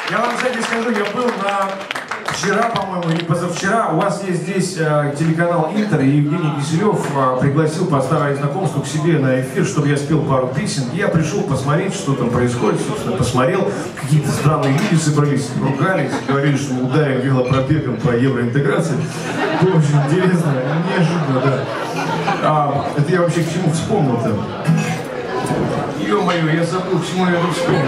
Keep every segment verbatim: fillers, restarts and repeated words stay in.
Я вам, кстати, скажу, я был на... Вчера, по-моему, или позавчера, у вас есть здесь э, телеканал Интер, и Евгений Киселев э, пригласил по старой знакомству к себе на эфир, чтобы я спел пару песен. И я пришел посмотреть, что там происходит, собственно, посмотрел. Какие-то странные люди собрались, ругались, говорили, что мы ударим велопробегом по евроинтеграции. Было очень интересно, неожиданно, да. А, это я вообще к чему вспомнил-то? Ё-моё, я забыл, к чему я это вспомнил.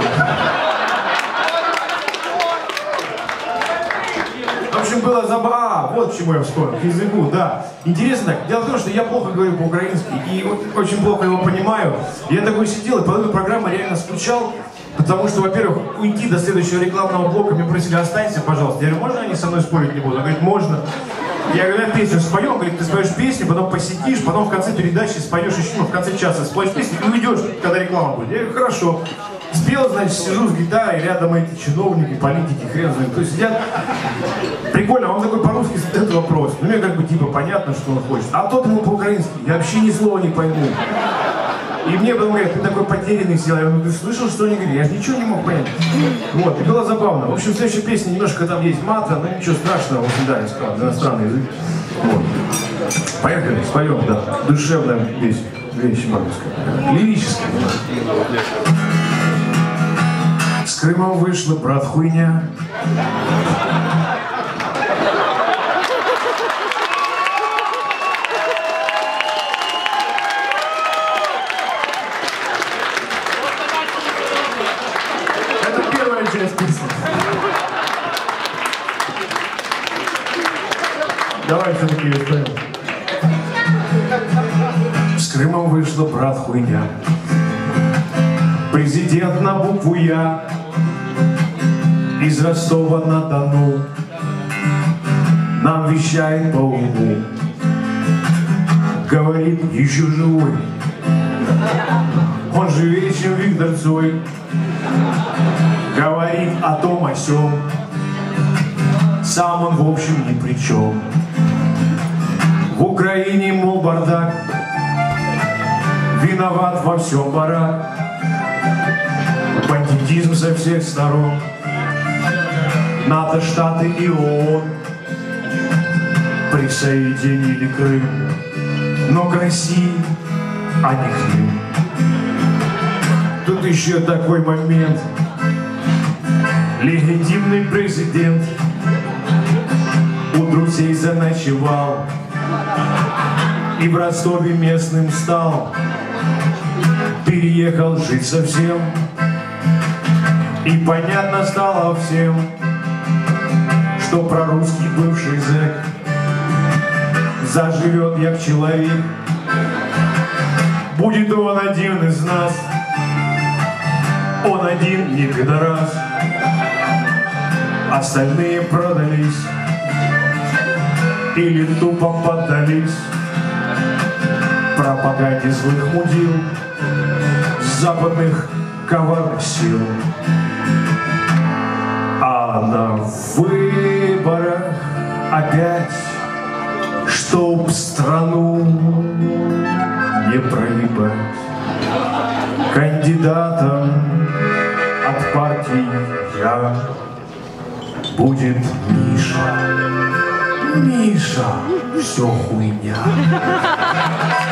В общем, было забавно. А, вот к чему я вспомнил, к языку, да. Интересно, дело в том, что я плохо говорю по-украински и вот очень плохо его понимаю. Я такой сидел и по этой программе реально скучал, потому что, во-первых, уйти до следующего рекламного блока, мне просили, останься, пожалуйста. Я говорю, можно они со мной спорить не будут? Он говорит, можно. Я говорю, я песню спою, он говорит, ты споешь песню, потом посидишь, потом в конце передачи споешь еще, ну, в конце часа споешь песню и уйдешь, когда реклама будет. Я говорю, хорошо. Спел, значит, сижу с гитарой, рядом эти чиновники, политики, хрен знает, кто сидят. Прикольно, он такой по-русски задает вопрос. Ну, мне как бы типа понятно, что он хочет. А тот ему по-украински, я вообще ни слова не пойму. И мне потом говорят, ты такой потерянный сел. Я говорю, ты слышал, что они говорят? Я же ничего не мог понять. Вот, и было забавно. В общем, следующая песня немножко там есть мата, но ничего страшного, вот всегда не сказал, иностранный язык. Вот. Поехали, споем, да. Душевная вещь, вещь, можно сказать. Лирическая. С Крымом вышла, брат, хуйня. Это первая часть песни. Давай все-таки ее споем. С Крымом вышла, брат, хуйня. Президент на букву Я. Из Ростова-на-Дону нам вещает по уму. Говорит, еще живой. Он живее, чем Виктор Цой. Говорит о том, о сём. Сам он, в общем, ни при чем. В Украине, мол, бардак. Виноват во всем барак. Бандитизм со всех сторон. НАТО, Штаты и ООН присоединили Крым, но к России, а не к ним. Тут еще такой момент. Легитимный президент у друзей заночевал и в Ростове местным стал. Переехал жить совсем, и понятно стало всем, что про русский бывший зэк заживет як человек. Будет он один из нас, он один не пидорас. Остальные продались или тупо поддались пропаганде злых мудил западных коварных сил. А на выборах опять, чтоб страну не проебать, кандидатом от партии Я будет Миша. Миша, все хуйня.